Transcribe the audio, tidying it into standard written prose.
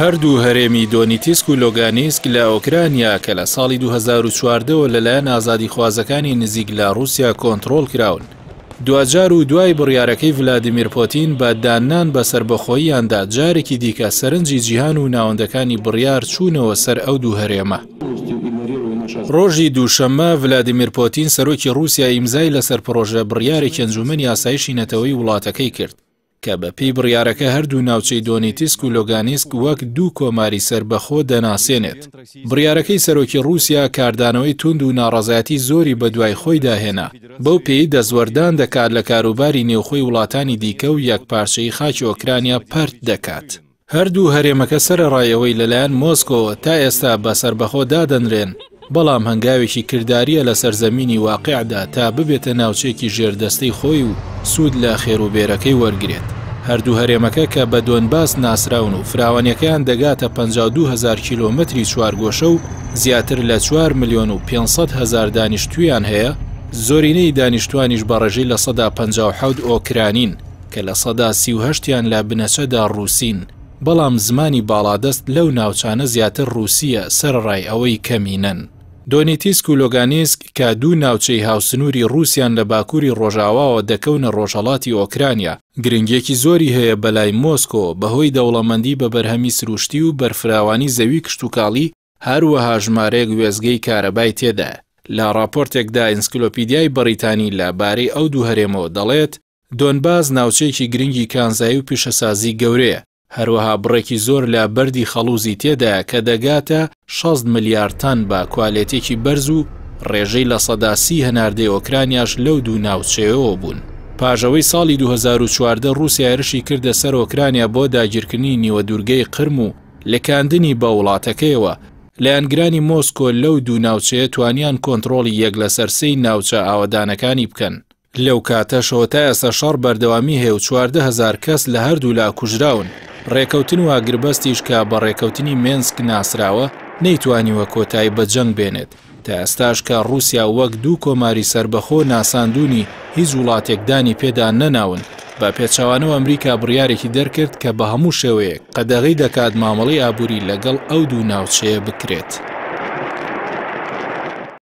هەردوو هەرێمی دۆنیتسک و لۆگانیسک لە ئۆکرانیا کە لە ساڵی 2014 لەلایەن ئازادیخوازەکانی نزیک لە رووسیا کۆنتڕۆڵ کراون. دوجار و دوای بڕیارەکەی ڤلادیمیر پۆتین بە دانان بە سربەخۆییاندا جارێکی دیکە سەرنجی جیهان و ناوەندەکانی بڕیار چوونەوە سەر ئەو دوو هەرێمە. ڕۆژی دووشەممە ڤلادیمیر پۆتین سەرۆکی رووسیا ئیمزای لەسەر پرۆژە بڕیارێکی ئەنجومەنی ئاسایشی نەتەوەی وڵاتەکەی کرد کە بەپێی بڕیارەکە هەردوو ناوچەی دۆنیتسک و لۆگانیسک وەک دوو کۆماری سربەخۆ دەناسێنێت. بڕیارەکەی سەرۆکی رووسیا کاردانەوەی توند و ناڕەزایەتی زۆری بە دوای خۆی داهێنا. بەو پێی دەزوەردان دەکات لە کاروباری نێوخۆی وڵاتانی دیکە و یەکپارچەی خاکی ئۆکرانیا پەرت دەکات. هەردوو هەرێمەکە سەرڕایەوەی لەلایەن مۆسکۆ تا ئێستا بە سربەخۆ دادەنرێن، بەڵام هەنگاوێکی کرداریە لە سەرزەمینی واقعدا تا ببێتە ناوچێکی ژێردەستەی خۆی و سوود لە خێروبێرەکەی وەرگێت. هەردوو هەرێمەکە کە بە دۆنباس ناسراون و فراوانیەکەیان دەگاتە 52,000 کیلۆمەتری چوارگۆشە و زیاتر لە 4,500,000 دانیشتویان هەیە، زۆرینەی دانیشتوانیش بەڕێژەی لە 57 ئۆکرانین کە لە 38یان لە بنەچەدا رووسین، بەڵام زمانی باڵادەست لەو ناوچانە زیاتر رووسیە سەرڕای ئەوەی کەمینەن. دۆنیتسک و لۆگانیسک کە دوو ناوچەی هاوسنووری رووسیان لە باکووری ڕۆژاواوە دەکەونە ڕۆژهەڵاتی ئۆکرانیا، گرنگێکی زۆری هەیە بەلای مۆسکۆ بەهۆی دەوڵەمەندی بە بەرهەمی سروشتی و بەرفراوانی زەوی کشتوکاڵی، هەروەها ژمارەیەک وێزگەی کارەبای تێدا. لە راپۆرتێکدا ئینسکلۆپیدیای بەریتانی لەبارەی ئەو دوو هەرێمەوە دەڵێت دۆنباس ناوچەیەکی گرنگی کانزایی و پیشەسازی گەورەیە، هەروەها بڕێکی زۆر لە بەردی خەڵوزی تێدایە کە دەگاتە 60 ملیار تان بە کوالێتێکی بەرز و ڕێژەی لە 130 هەناردەی ئۆکرانیاش لەو دوو ناوچەیەوە بوون. پاژەوەی ساڵی 2014 رووسیا هێرشی کردە سەر ئۆکرانیا بۆ داگیرکردنی نیوە دوورگەی قرم و لێکاندنی بە وڵاتەکەیەوە. لایەنگرانی مۆسکۆ لەو دوو ناوچەیە توانیان کۆنتڕۆڵی یەک لە سەرسەی ناوچە ئاوەدانەکانی بکەن. لەو کاتەشەوە تا ئێستا شەڕ بەردەوامی هەیە و 14,000 کەس لە هەردوو لا کوژراون. ڕێکەوتن و ئاگربەستیش کە بە ڕێکەوتنی مێنسک ناسراوە نەیتوانیوە کۆتایی بە جەنگ بێنێت. تا ئێستاش کە رووسیا وەک دوو کۆماری سربەخۆ ناساندوونی هیچ وڵاتێکدانی پێدا نەناون، بە پێچەوانەوە ئەمریکا بڕیارێکی دەرکرد کە بە هەموو شێوەیەک قەدەغەی دەکات مامەڵەی ئابووری لەگەڵ ئەو دوو ناوچەیە بکرێت.